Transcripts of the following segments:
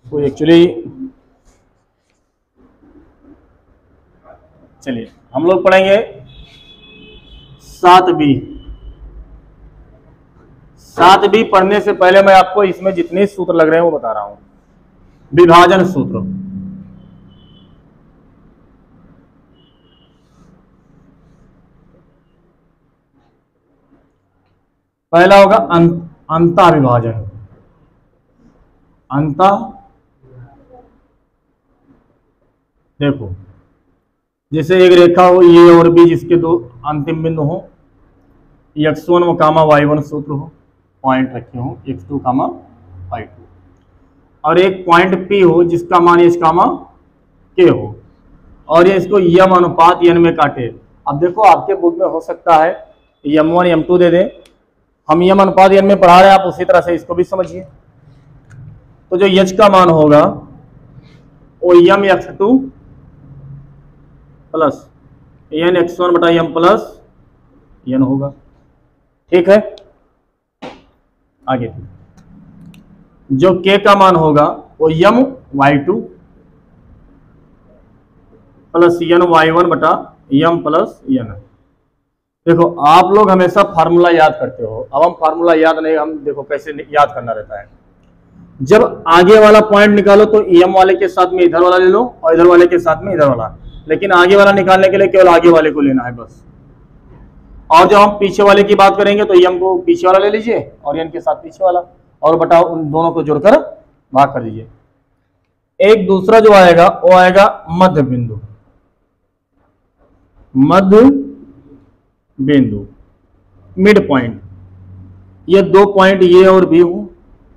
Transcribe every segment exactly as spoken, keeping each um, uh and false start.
तो एक्चुअली चलिए हम लोग पढ़ेंगे सात बी। सात बी पढ़ने से पहले मैं आपको इसमें जितने सूत्र लग रहे हैं वो बता रहा हूं। विभाजन सूत्र, पहला होगा अंतः विभाजन। अंतः देखो, जैसे एक रेखा हो ए और बी जिसके दो अंतिम बिंदु हो, X one comma Y one सूत्र हो, पॉइंट रखे हो X two comma Y two, और एक पॉइंट पी हो जिसका मान एच कामा के हो, और ये इसको यम अनुपात एन में काटे। अब देखो आपके बुक में हो सकता है यम वन यम टू दे दें, हम यम अनुपात एन में पढ़ा रहे हैं, आप उसी तरह से इसको भी समझिए। तो जो एच का मान होगा वो M x two plus N x one बटा एम प्लस एन होगा। ठीक है, आगे जो के का मान होगा वो M Y two plus N Y one बटा एम प्लस एन। देखो आप लोग हमेशा फार्मूला याद करते हो, अब हम फार्मूला याद नहीं, हम देखो कैसे याद करना रहता है। जब आगे वाला पॉइंट निकालो तो एम वाले के साथ में इधर वाला ले लो और इधर वाले के साथ में इधर वाला, लेकिन आगे वाला निकालने के लिए केवल आगे वाले को लेना है बस। और जब हम पीछे वाले की बात करेंगे तो एम को पीछे वाला ले लीजिए और एन के साथ पीछे वाला, और बटा उन दोनों को जोड़कर भाग कर दीजिए। एक दूसरा जो आएगा वो आएगा मध्य बिंदु। मध्य बिंदु मिड पॉइंट, ये दो पॉइंट ये और बी हो,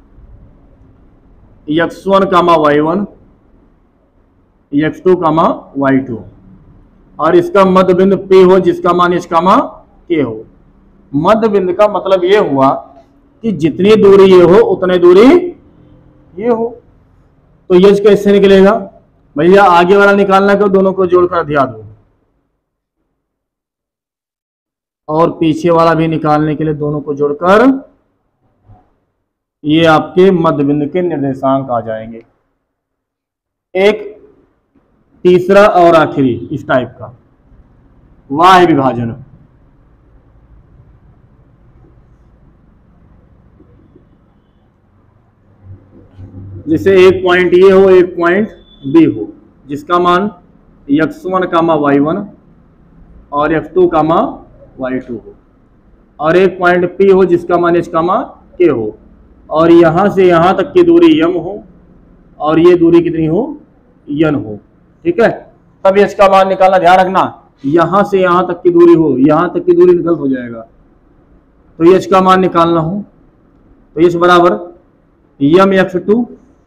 X one comma Y one, x two comma Y two, और इसका मध्य बिंदु P हो जिसका मान एच कामा के हो। मध्य बिंदु का मतलब ये हुआ कि जितनी दूरी ये हो उतनी दूरी ये हो। तो ये कैसे निकलेगा भैया, आगे वाला निकालना को दोनों को जोड़कर ध्यान दो, और पीछे वाला भी निकालने के लिए दोनों को जोड़कर ये आपके मध्य बिंदु के निर्देशांक आ जाएंगे। एक तीसरा और आखिरी इस टाइप का वाह्य विभाजन। जैसे एक पॉइंट ये हो एक पॉइंट बी हो जिसका मान X one comma Y one और x two comma Y two हो, और एक पॉइंट पी हो जिसका मान एच कामा के हो, और यहां से यहां तक की दूरी यम हो और ये दूरी कितनी हो यन हो। ठीक है, तब एच का मान निकालना, ध्यान रखना यहां से यहां तक की दूरी हो, यहां तक की दूरी गलत हो जाएगा। तो एच का मान निकालना हो तो एच बराबर M x two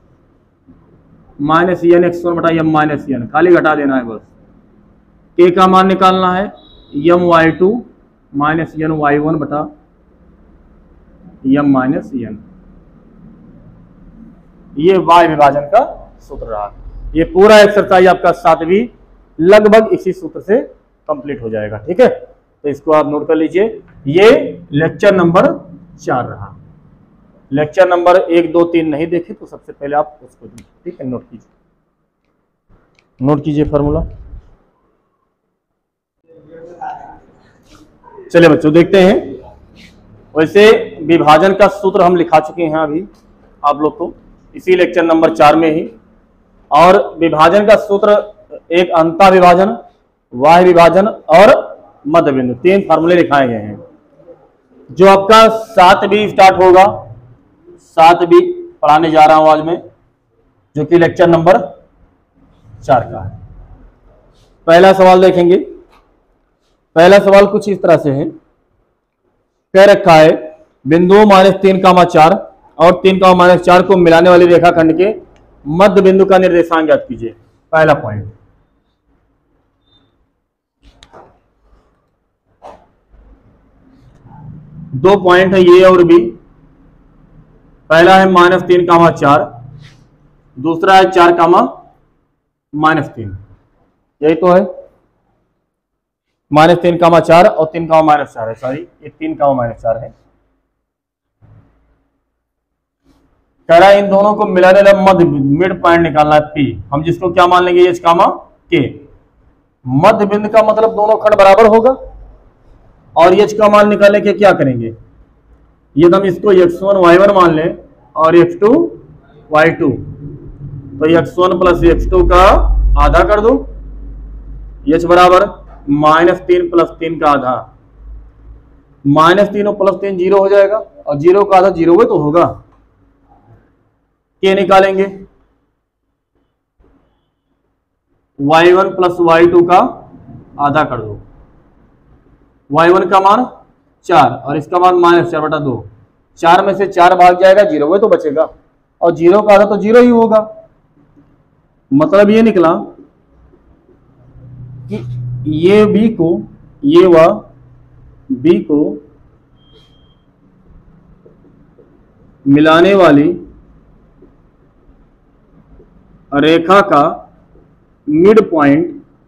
minus N x one बटा यम माइनस एन, खाली घटा देना है बस। के का मान निकालना है M Y two minus N Y one बटा यम माइनस एन। ये वाह्य विभाजन का सूत्र रहा। ये पूरा एक्सरसाइज आपका सातवीं लगभग इसी सूत्र से कंप्लीट हो जाएगा। ठीक है, तो इसको आप नोट कर लीजिए। ये लेक्चर नंबर चार रहा। लेक्चर नंबर एक दो तीन नहीं देखे तो सबसे पहले आप उसको देखिए। ठीक है, नोट कीजिए, नोट कीजिए फार्मूला। चलिए बच्चों देखते हैं। वैसे विभाजन का सूत्र हम लिखा चुके हैं अभी आप लोग को इसी लेक्चर नंबर चार में ही, और विभाजन का सूत्र एक अंतः विभाजन, वाह्य विभाजन और मध्य बिंदु, तीन फार्मूले लिखाए गए हैं। जो आपका सात बी स्टार्ट होगा, सात बी पढ़ाने जा रहा हूं आज मैं, जो कि लेक्चर नंबर चार का है। पहला सवाल देखेंगे। पहला सवाल कुछ इस तरह से है, कह रखा है बिंदु माइनस तीन कामा चार और तीन कामा माइनस चार को मिलाने वाली रेखाखंड के मध्य बिंदु का निर्देशांक ज्ञात कीजिए। पहला पॉइंट, दो पॉइंट है ए और बी। पहला है माइनस तीन कामा चार, दूसरा है चार कामा माइनस तीन, यही तो है। माइनस तीन कामा चार और तीन कामा माइनस चार है, सॉरी ये तीन कामा माइनस चार है। कह रहा है इन दोनों को मिलाने वाला मध्य मिड पॉइंट निकालना है पी, हम जिसको क्या मान लेंगे एच कामा के। मध्य बिंदु का मतलब दोनों खंड बराबर होगा, और एच का मान निकालने के क्या करेंगे, ये हम इसको एक्स वन वाई वन मान लें और एक्स टू वाई टू, तो x one plus x two का आधा कर दो, एच बराबर माइनस तीन प्लस तीन का आधा, माइनस तीन और प्लस तीन जीरो हो जाएगा, और जीरो का आधा जीरो में तो होगा, के निकालेंगे y one plus y two का आधा कर दो, वाई वन का मान चार और इसका मान माइनस चार बटा दो, चार में से चार भाग जाएगा, जीरो में तो बचेगा, और जीरो का आधा तो जीरो ही होगा। मतलब ये निकला कि ये बी को, ये व बी को मिलाने वाली रेखा का मिड पॉइंट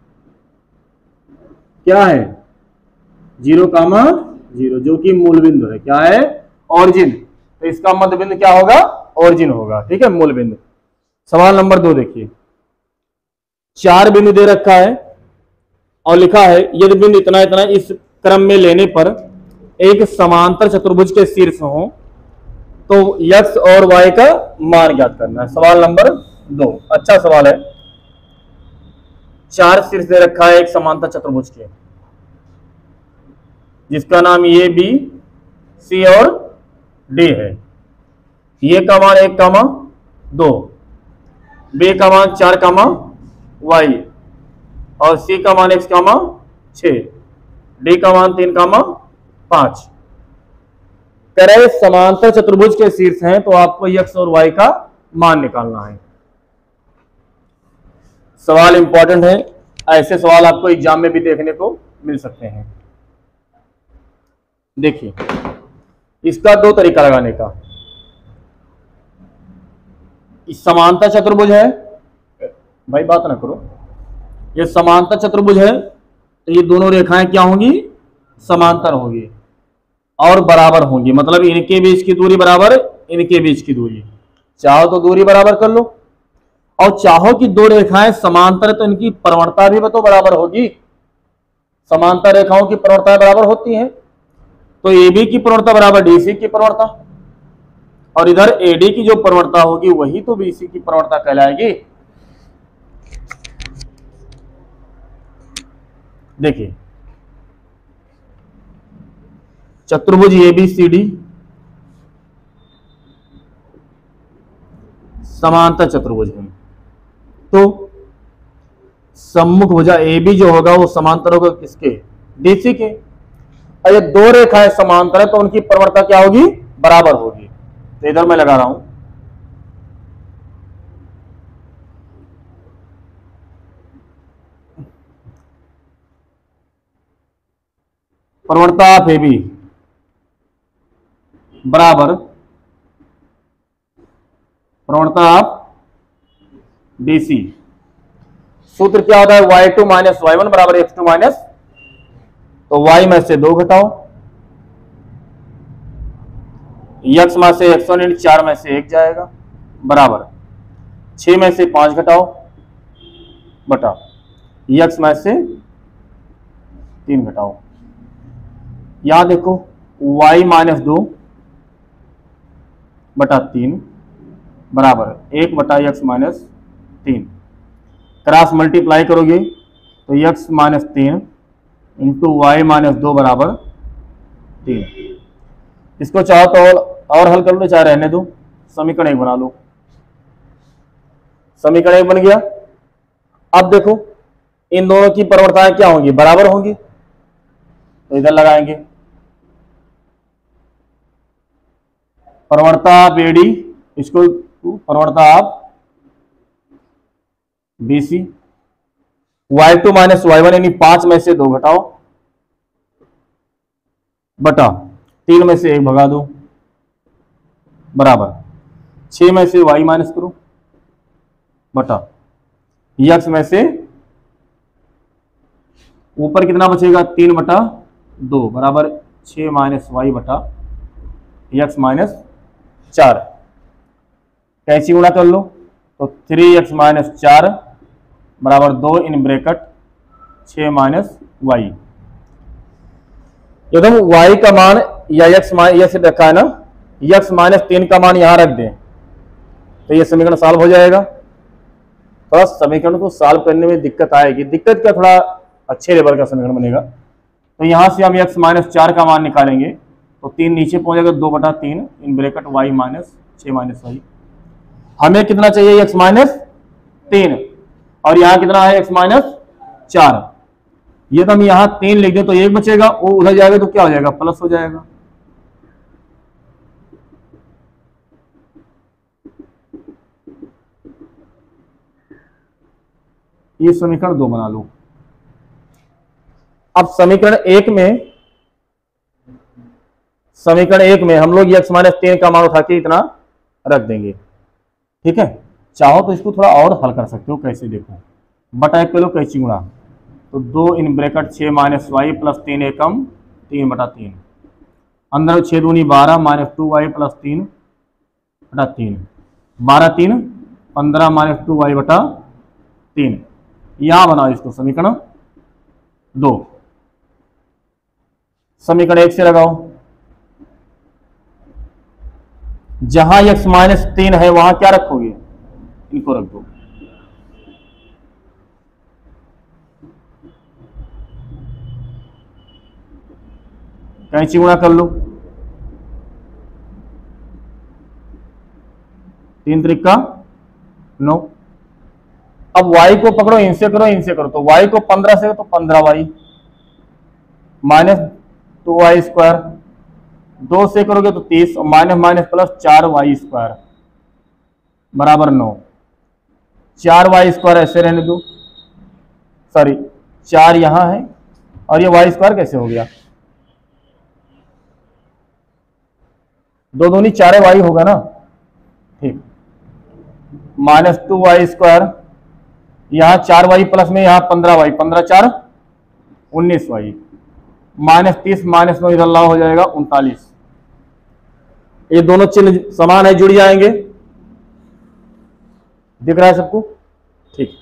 क्या है, जीरो कामा जीरो, जो कि मूल बिंदु है, क्या है, ऑरिजिन। तो इसका मध्य बिंदु क्या होगा, ऑरिजिन होगा, ठीक है, मूल बिंदु। सवाल नंबर दो देखिए, चार बिंदु दे रखा है और लिखा है यदि बिंदु इतना इतना इस क्रम में लेने पर एक समांतर चतुर्भुज के शीर्ष हो तो x और y का मान ज्ञात करना है। सवाल नंबर दो अच्छा सवाल है। चार शीर्ष दे रखा है एक समांतर चतुर्भुज के, जिसका नाम ए बी सी और डी है। ये का मान एक कामा दो, बी का मान चार कामा वाई, और सी का मान एक्स कामा छः, डी का मान तीन कामा पांच। कह रहे समांतर चतुर्भुज के शीर्ष हैं तो आपको एक्स और वाई का मान निकालना है। सवाल इंपॉर्टेंट है, ऐसे सवाल आपको एग्जाम में भी देखने को मिल सकते हैं। देखिए इसका दो तरीका लगाने का, इस समांतर चतुर्भुज है, भाई बात ना करो, ये समांतर चतुर्भुज है तो ये दोनों रेखाएं क्या होंगी, समांतर होंगी और बराबर होंगी, मतलब इनके बीच की दूरी बराबर इनके बीच की दूरी, चाहो तो दूरी बराबर कर लो, और चाहो कि दो रेखाएं समांतर तो इनकी प्रवणता भी तो बराबर होगी। समांतर रेखाओं की प्रवणता बराबर होती है, तो ए बी की प्रवणता बराबर डी सी की प्रवणता, और इधर ए डी की जो प्रवणता होगी वही तो बी सी की प्रवणता कहलाएगी। देखिए चतुर्भुज ए बी सी डी समांतर चतुर्भुज है, तो सम्मुख भुजा ए बी जो होगा वो समांतर होगा किसके, डी सी के। और ये दो रेखाएं समांतर है तो उनकी प्रवणता क्या होगी, बराबर होगी। तो इधर मैं लगा रहा हूं प्रवणता ऑफ ए बी बराबर प्रवणता ऑफ डी सी। सूत्र क्या होता है, y two minus y one बराबर एक्स टू माइनस, तो y में से दो घटाओ, x में से एक्स वन इंटू चार में से एक जाएगा, बराबर छह में से पांच घटाओ बटा x में से तीन घटाओ। यहां देखो y माइनस दो बटा तीन बराबर एक बटा एक्स माइनस तीन, क्रॉस मल्टीप्लाई करोगे तो एक्स माइनस तीन इंटू वाई माइनस दो बराबर तीन। इसको चाहो तो और हल कर लो, चाहे रहने दो, समीकरण एक बना लो। समीकरण एक बन गया। अब देखो इन दोनों की प्रवणताएं क्या होंगी, बराबर होंगी, तो इधर लगाएंगे प्रवणता ऑफ ए डी, इसको प्रवणता of B C, y two minus y one यानी पांच में से दो घटाओ बटा तीन में से एक भगा दो बराबर छह में से वाई माइनस करो बटा एक्स में से ऊपर कितना बचेगा, तीन बटा दो बराबर छह माइनस वाई बटा एक्स माइनस चार। कैंची गुणा कर लो तो थ्री एक्स माइनस चार बराबर दो इन ब्रैकेट छः माइनस वाई। एकदम वाई का मान या एक्स मान ये रखा है ना, एक्स माइनस तीन का मान यहां रख दें तो ये समीकरण सॉल्व हो जाएगा। थोड़ा समीकरण को सॉल्व करने में दिक्कत आएगी, दिक्कत क्या, थोड़ा अच्छे लेवल का समीकरण बनेगा। तो यहां से हम एक्स माइनस चार का मान निकालेंगे तो तीन नीचे पहुंच जाएगा, दो बटा तीन इन ब्रैकेट वाई माइनस छः माइनस वाई। हमें कितना चाहिए, एक्स माइनस तीन, और यहाँ कितना है एक्स माइनस चार। ये तो हम यहाँ तीन लिख दें तो एक बचेगा, वो उधर जाएगा तो क्या हो जाएगा, प्लस हो जाएगा। ये समीकरण दो बना लो। अब समीकरण एक में समीकरण एक में हम लोग एक्स माइनस तीन का मान उठा के इतना रख देंगे, ठीक है। चाहो तो इसको थोड़ा और हल कर सकते हो, कैसे देखो, बटा एक करो कैची गुणा, तो दो इन ब्रैकेट छः माइनस वाई प्लस तीन एकम तीन बटा तीन, अंदर छः दूनी बारह माइनस टू वाई प्लस तीन बटा तीन, बारह तीन पंद्रह माइनस टू वाई बटा तीन। यहां बनाओ इसको समीकरण दो, समीकरण एक से लगाओ। जहां एक्स माइनस तीन है वहां क्या रखोगे, इनको रख दो। कैंची गुणा कर लो, तीन त्रिका नौ। अब y को पकड़ो, इनसे करो इनसे करो, तो y को पंद्रह से तो पंद्रह y minus two y square, दो से करोगे तो तीस, माइनस माइनस प्लस चार वाई स्क्वायर बराबर नौ। चार वाई स्क्वायर ऐसे रहने दो, सॉरी चार यहां है और ये वाई स्क्वायर कैसे हो गया, दो दूनी चार वाई होगा ना, ठीक। माइनस टू वाई स्क्वायर, यहां चार वाई प्लस में यहां पंद्रह वाई, पंद्रह चार उन्नीस वाई, माइनस तीस माइनस नौ इधर लाओ हो जाएगा उनतालीस। ये दोनों चिन्ह समान है, जुड़ जाएंगे, दिख रहा है सबको, ठीक।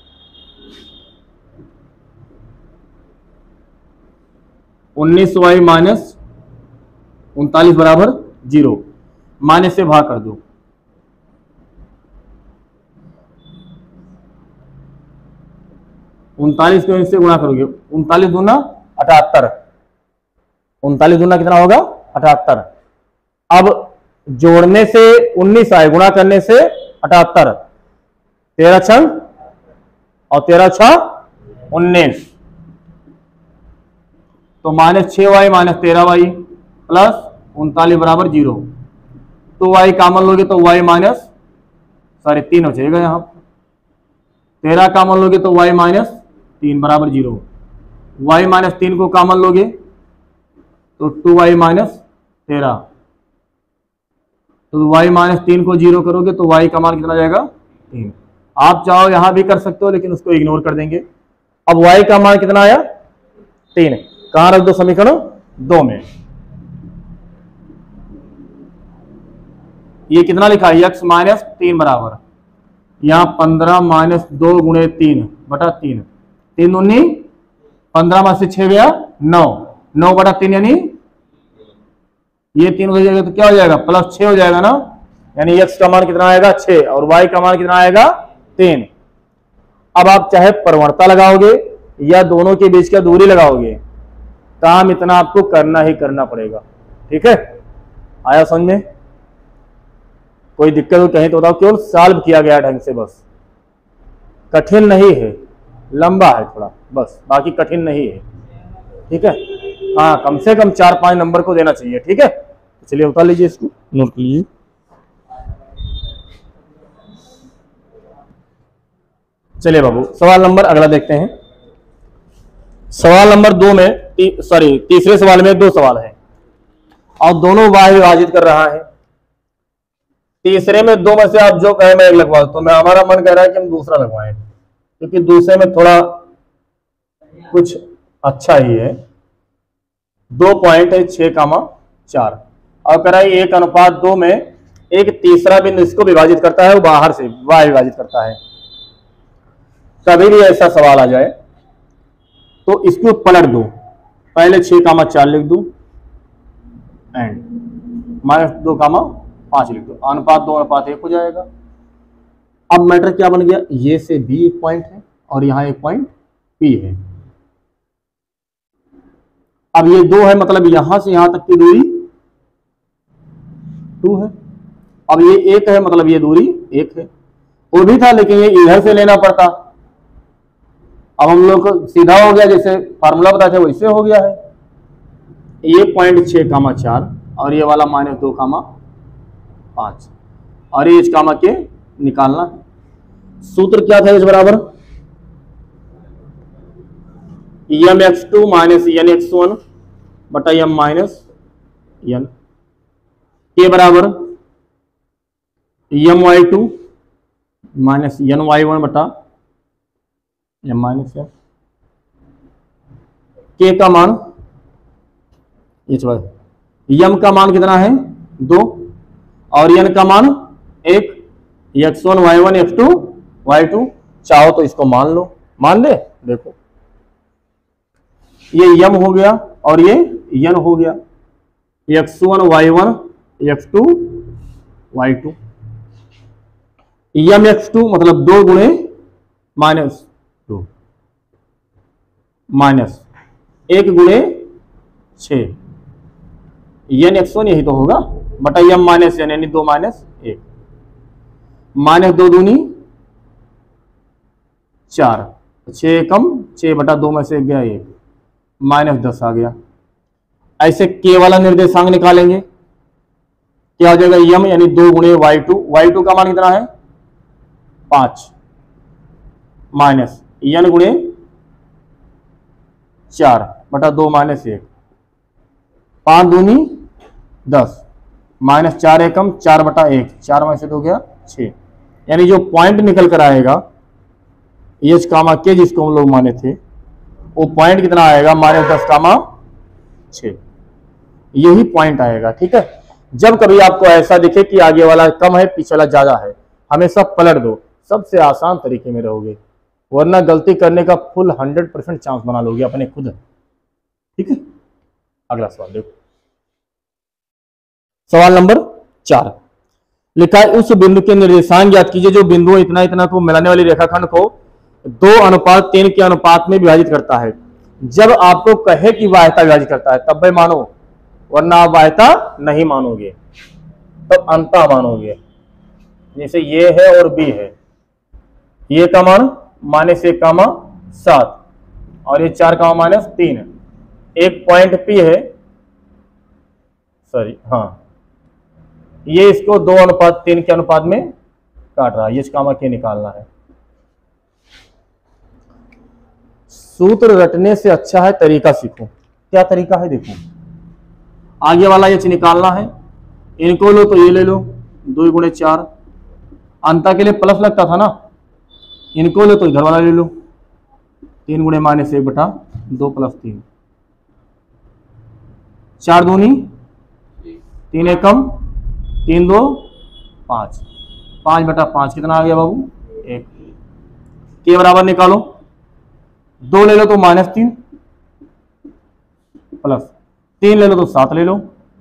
उन्नीस वाई माइनस उनतालीस बराबर जीरो, माइनस से भाग कर दो, उनतालीस को इससे गुणा करोगे, उनतालीस दूना अठहत्तर, उनतालीस दूना कितना होगा अठहत्तर। अब जोड़ने से उन्नीस आए, गुणा करने से अठहत्तर, तेरह छंग और तेरह छह उन्नीस, तो माइनस छह वाई माइनस तेरह वाई प्लस उनतालीस बराबर जीरो। तो वाई कामन लोगे तो वाई माइनस सॉरी तीन हो जाएगा, यहाँ तेरह कामन लोगे तो वाई माइनस तीन बराबर जीरो। वाई माइनस तीन को कामन लोगे तो टू वाई माइनस तेरह, तो वाई माइनस तीन को जीरो करोगे तो वाई का मान कितना जाएगा तीन। आप चाहो यहां भी कर सकते हो लेकिन उसको इग्नोर कर देंगे। अब वाई का मान कितना आया तीन, कहां रख दो समीकरण दो में। ये कितना लिखा है एक्स माइनस तीन बराबर, यहां पंद्रह माइनस दो गुणे तीन बटा तीन, तीन उन्नी पंद्रह में से छह गया नौ, नौ बटा तीन यानी ये तीन हो जाएगा तो क्या हो जाएगा प्लस छह हो जाएगा ना, यानी एक्स का मान कितना आएगा छह और वाई का मान कितना आएगा तीन। अब आप चाहे प्रवणता लगाओगे या दोनों के बीच का दूरी लगाओगे, काम इतना आपको करना ही करना पड़ेगा, ठीक है। आया समझ में, कोई दिक्कत हो कहीं तो बताओ, केवल सॉल्व किया गया ढंग से, बस कठिन नहीं है, लंबा है थोड़ा बस, बाकी कठिन नहीं है, ठीक है। हाँ कम से कम चार पांच नंबर को देना चाहिए, ठीक है। तो चलिए उतार लीजिए इसको, नोट लीजिए। चलिए बाबू सवाल नंबर अगला देखते हैं। सवाल नंबर दो में सॉरी तीसरे सवाल में दो सवाल है और दोनों वाय विभाजित कर रहा है। तीसरे में दो में से आप जो कहे मैं एक लगवा, तो मैं हमारा मन कह रहा है कि हम दूसरा लगवाएं, क्योंकि दूसरे में थोड़ा कुछ अच्छा ही है। दो पॉइंट है छह कामा चार और कह रहा है एक अनुपात दो में एक तीसरा बिंदु इसको विभाजित करता है, वो बाहर से वाई विभाजित करता है। कभी भी ऐसा सवाल आ जाए तो इसको पलट दो, पहले छह कामा चार लिख दो एंड माइनस दो कामा पांच लिख दो, अनुपात दो अनुपात एक हो जाएगा। अब मैटर क्या बन गया, ये से बी एक पॉइंट है और यहां एक पॉइंट पी है। अब ये दो है, मतलब यहां से यहां तक की दूरी टू है। अब ये एक है, मतलब ये दूरी एक है। वो भी था लेकिन ये इधर से लेना पड़ता। अब हम लोग को सीधा हो गया, जैसे फार्मूला बताया था वैसे हो गया है। ये पॉइंट छह कामा चार और ये वाला माइनस दो कामा पांच और ये एच कामा के निकालना है। सूत्र क्या था, इस बराबर m x two minus N x one बटा एम माइनस एन, के बराबर m y two minus N Y one बटा एम माइनस एन। के का मान एम का मान कितना है दो और एन का मान एक, x one y one x two y two. चाहो तो इसको मान लो, मान ले। देखो ये यम हो गया और ये यन हो गया, x one y one x two y two. M x two मतलब दो गुणे माइनस टू माइनस एक गुणे छ, एन एक्स वन यही तो होगा बटा यम माइनस एन यानी दो माइनस एक, माइनस दो दूनी चार, छः कम छः बटा दो में से गया एक, माइनस दस आ गया। ऐसे के वाला निर्देशांक निकालेंगे, क्या हो जाएगा यम यानी दो गुणे वाई टू, वाई टू का मान कितना है पांच माइनस एन गुणे चार बटा दो माइनस एक, पांच दूनी दस माइनस चार एकम चार बटा एक, चार में से तो गया छः। यानी जो पॉइंट निकल कर आएगा एच कामा के जिसको हम लोग माने थे वो पॉइंट कितना आएगा माइनस दस कामा छः, यही पॉइंट आएगा। ठीक है, जब कभी आपको ऐसा दिखे कि आगे वाला कम है पीछे वाला ज्यादा है, हमेशा पलट दो, सबसे आसान तरीके में रहोगे, वरना गलती करने का फुल हंड्रेड परसेंट चांस बना लोगे अपने खुद। ठीक है, अगला सवाल देखो, सवाल नंबर चार लिखा है उस बिंदु के निर्देशांक ज्ञात कीजिए जो बिंदु इतना इतना को मिलाने वाली रेखाखंड को दो अनुपात तीन के अनुपात में विभाजित करता है। जब आपको कहे कि वाह्यता विभाजित करता है तब भाई मानो, वरना आप वाह्यता नहीं मानोगे तब तो अंतः मानोगे। जैसे ये है और बी है, ये का मान माइनस एक कामा सात और ये चार कामा माइनस तीन, एक पॉइंट पी है, सॉरी हाँ, ये इसको दो अनुपात तीन के अनुपात में काट रहा है, ये कामा के निकालना है। सूत्र रटने से अच्छा है तरीका सीखो। क्या तरीका है देखो, आगे वाला ये निकालना है, इनको लो तो ये ले लो दो गुणे चार, अंतर के लिए प्लस लगता था ना, इनको लो तो इधर वाला ले लो तीन गुणे माइनस एक बटा दो प्लस तीन, चार दूनी तीन एकम तीन दो पांच, पांच बटा पांच कितना आ गया बाबू एक। के बराबर निकालो, दो ले लो तो माइनस तीन प्लस तीन ले लो तो सात ले लो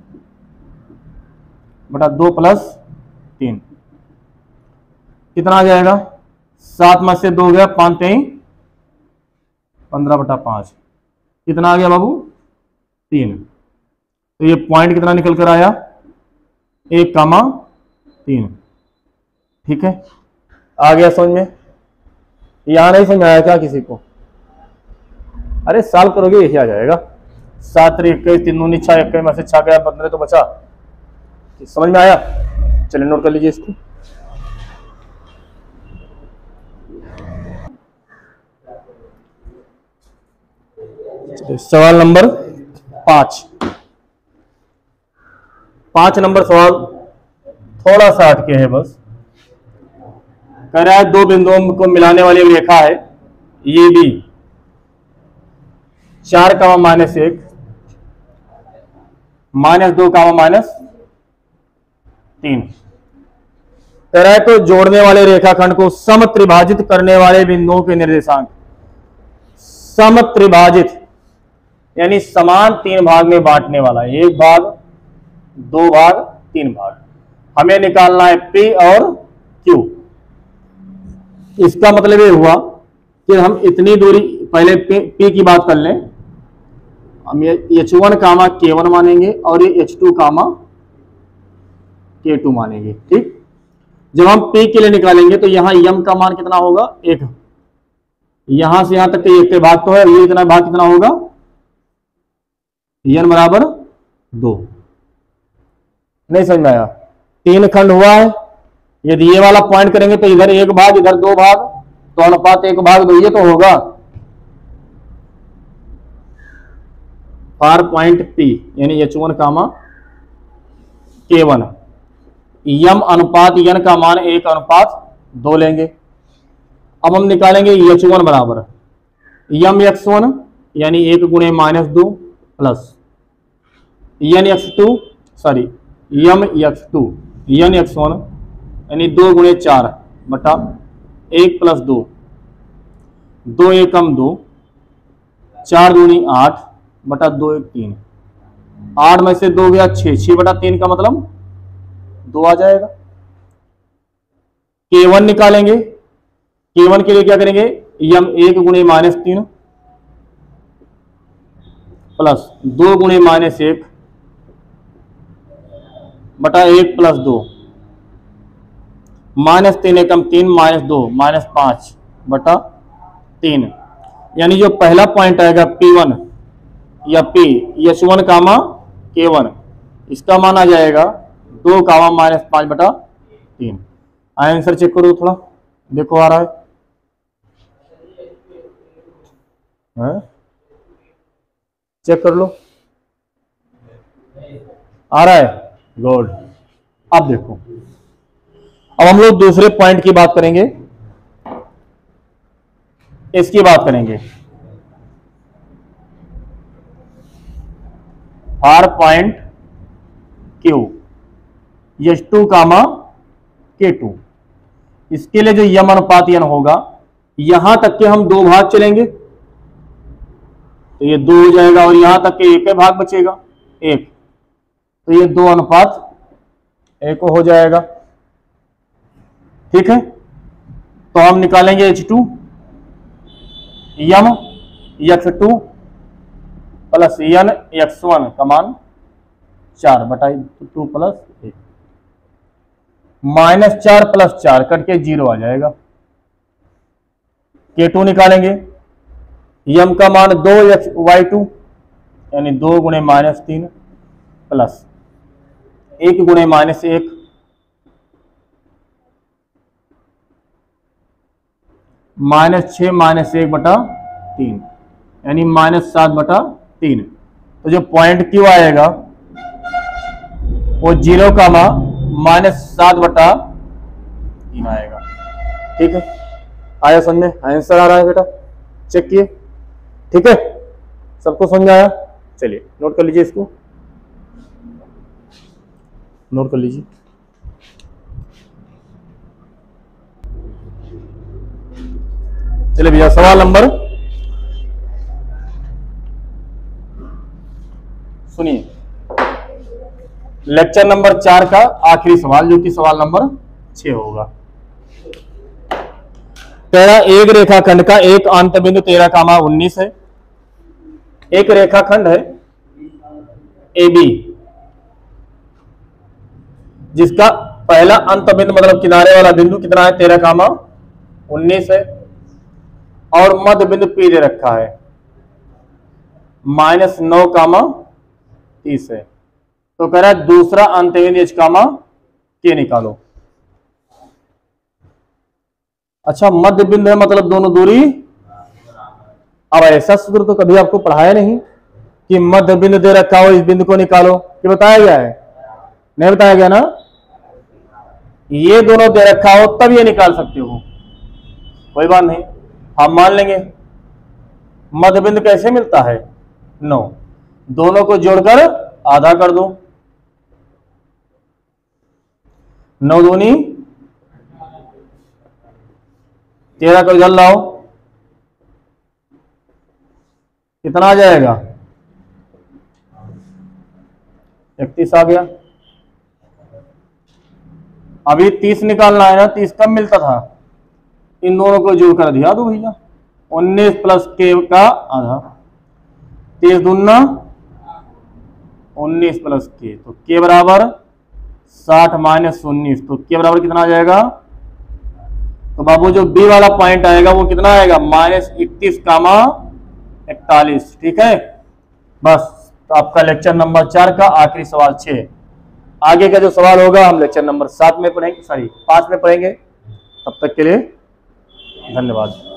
बटा दो प्लस तीन, कितना आ जाएगा सात में से दो गया पांच तीन पंद्रह बटा पांच, कितना आ गया बाबू तीन। तो ये पॉइंट कितना निकल कर आया एक कामा तीन। ठीक है, आ गया समझ में, यहां नहीं समझ आया क्या किसी को? अरे साल करोगे यही आ जाएगा, सात इक्कीस तीन दूनी छह, इक्कीस में से छह गया पंद्रह तो बचा, समझ में आया? चलिए नोट कर लीजिए इसको। सवाल नंबर पांच, पांच नंबर सवाल थोड़ा सा हटके है, बस कह रहा है दो बिंदुओं को मिलाने वाली रेखा है ये भी, चार कामा माइनस एक माइनस दो कामा माइनस तीन, कह रहा है तो जोड़ने वाले रेखाखंड को सम त्रिभाजित करने वाले बिंदुओं के निर्देशांक, सम त्रिभाजित यानी समान तीन भाग में बांटने वाला, एक भाग, दो भाग, तीन भाग, हमें निकालना है P और Q। इसका मतलब ये हुआ कि हम इतनी दूरी, पहले P, P की बात कर लें, हम ये H one comma k one मानेंगे और ये H two comma k to मानेंगे। ठीक, जब हम P के लिए निकालेंगे तो यहां यम का मान कितना होगा, एक, यहां से यहां तक एक के भाग तो है, ये इतना भाग कितना होगा, यन बराबर दो। नहीं समझ में आया? तीन खंड हुआ है, यदि ये वाला पॉइंट करेंगे तो इधर एक भाग, इधर दो भाग, तो अनुपात एक भाग दो, ये तो होगा। फार पॉइंट P यानी h one comma k one, यम अनुपात यन का मान एक अनुपात दो लेंगे। अब हम निकालेंगे एच वन बराबर यम एक्स वन यानी एक गुणे माइनस दो plus n x two, sorry m x two n x one यानी दो गुणे चार बटा एक प्लस दो, दो एकम दो, चार दूनी आठ बटा दो एक तीन, आठ में से दो गया छः, छः बटा तीन का मतलब दो आ जाएगा। के वन निकालेंगे, के वन के लिए क्या करेंगे, यम एक गुणे माइनस तीन प्लस दो गुणे माइनस एक बटा एक प्लस दो, माइनस तीन एकम तीन, माइनस दो माइनस पांच बटा तीन, यानी जो पहला पॉइंट आएगा पी वन या P h one comma k one, इसका मान आ जाएगा दो कामा माइनस पांच बटा तीन। आंसर चेक करो थोड़ा, देखो आ रहा है, है? चेक कर लो, आ रहा है, गुड। अब देखो, अब हम लोग दूसरे पॉइंट की बात करेंगे, इसकी बात करेंगे, or point Q h two comma k two, इसके लिए जो यम अनुपात यन होगा, यहां तक के हम दो भाग चलेंगे तो ये दो हो जाएगा और यहां तक के एक भाग बचेगा एक, तो ये दो अनुपात एक हो जाएगा। ठीक है, तो हम निकालेंगे h two m x two plus n x one का मान चार बटा टू प्लस एक, माइनस चार प्लस चार कट के जीरो आ जाएगा। के टू निकालेंगे, यम का मान दो एक्स वाई टू यानी दो गुणे माइनस तीन प्लस एक गुणे माइनस एक, माइनस छः माइनस एक बटा तीन यानी माइनस सात बटा तीन। तो जो पॉइंट क्यू आएगा वो जीरो का मा माइनस सात बटा तीन आएगा। ठीक है, आया समझ में? आंसर आ रहा है बेटा, चेक किए? ठीक है, सबको समझ आया? चलिए नोट कर लीजिए, इसको नोट कर लीजिए। चलिए भैया, सवाल नंबर सुनिए, लेक्चर नंबर चार का आखिरी सवाल जो कि सवाल नंबर छह होगा। तेरा एक रेखाखंड का एक अंत बिंदु तेरह कामा उन्नीस है। एक रेखाखंड है ए बी जिसका पहला अंत बिंदु मतलब किनारे वाला बिंदु कितना है, तेरह कामा उन्नीस है, और मध्य बिंदु पी दे रखा है माइनस नौ कामा तीस है। तो कह रहा है दूसरा अंत बिंदु एच कामा के निकालो। अच्छा, मध्य बिंदु है मतलब दोनों दूरी। अब ऐसा सूत्र तो कभी आपको पढ़ाया नहीं कि मध्य बिंदु दे रखा हो, इस बिंदु को निकालो, ये बताया गया है? नहीं बताया गया ना? ये दोनों दे रखा हो तब ये निकाल सकते हो, कोई बात नहीं, हम मान लेंगे। मध्य बिंदु कैसे मिलता है? नौ, दोनों को जोड़कर आधा कर दो, नौ दूनी तेरह को इधर लाओ, कितना आ जाएगा, इकतीस आ गया। अभी तीस निकालना है ना, तीस कब मिलता था, इन दोनों को जोड़ कर दिया दो भैया, उन्नीस प्लस के का आधा, तीस दूना उन्नीस प्लस के, तो के बराबर साठ माइनस उन्नीस, तो के बराबर कितना आ जाएगा, तो बाबू जो बी वाला पॉइंट आएगा वो कितना आएगा, माइनस इकतीस कामा इकतालीस। ठीक है, बस तो आपका लेक्चर नंबर चार का आखिरी सवाल छः। आगे का जो सवाल होगा हम लेक्चर नंबर सात में पढ़ेंगे, सॉरी पाँच में पढ़ेंगे। तब तक के लिए धन्यवाद।